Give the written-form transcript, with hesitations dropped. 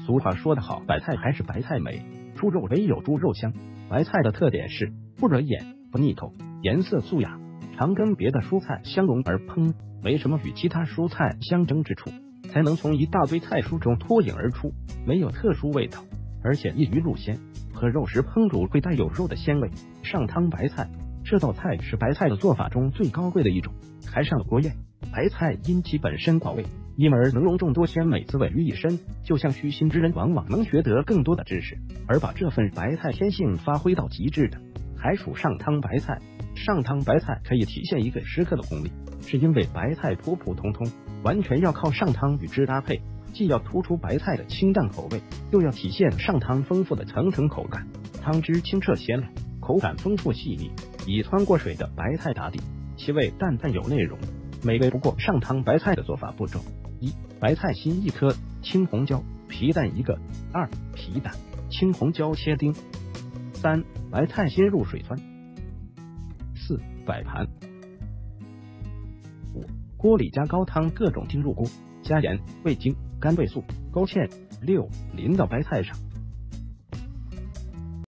俗话说得好，白菜还是白菜美，猪肉唯有猪肉香。白菜的特点是不惹眼、不腻口，颜色素雅，常跟别的蔬菜相融而烹，没什么与其他蔬菜相争之处，才能从一大堆菜蔬中脱颖而出，没有特殊味道，而且易于入鲜，和肉食烹煮会带有肉的鲜味。上汤白菜，这道菜是白菜的做法中最高贵的一种，还上了国宴。白菜因其本身寡味，因而能融众多鲜美滋味于一身，就像虚心之人往往能学得更多的知识，而把这份白菜天性发挥到极致的，还属上汤白菜。上汤白菜可以体现一个时刻的功力，是因为白菜普普通通，完全要靠上汤与之搭配，既要突出白菜的清淡口味，又要体现上汤丰富的层层口感。汤汁清澈鲜亮，口感丰富细腻，以汆过水的白菜打底，其味淡淡有内容，美味不过上汤白菜的做法步骤：一、白菜心1颗，青红椒、皮蛋1个；二、皮蛋、青红椒切丁；三、白菜心入水汆；四、摆盘；五、锅里加高汤各种丁入锅，加盐、味精、干味素、勾芡；六、淋到白菜上。